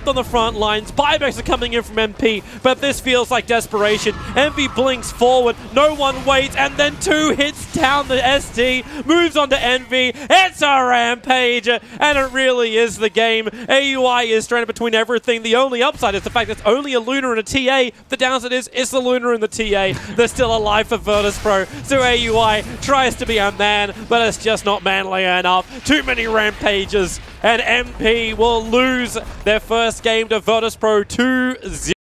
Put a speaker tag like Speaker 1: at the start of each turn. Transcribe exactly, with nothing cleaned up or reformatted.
Speaker 1: on the front lines. Buybacks are coming in from M P, but this feels like desperation. Envy blinks forward, no one waits, and then two hits down the S D, moves on to Envy. It's a rampage, and it really is the game. A U I is stranded between everything. The only upside is the fact that it's only a Luna and a T A. The downside is it's the Luna and the T A. They're still alive for Virtus.pro, so A U I tries to be a man, but it's just not manly enough. Too many rampages, and M P will lose their first game to Virtus.pro two zero.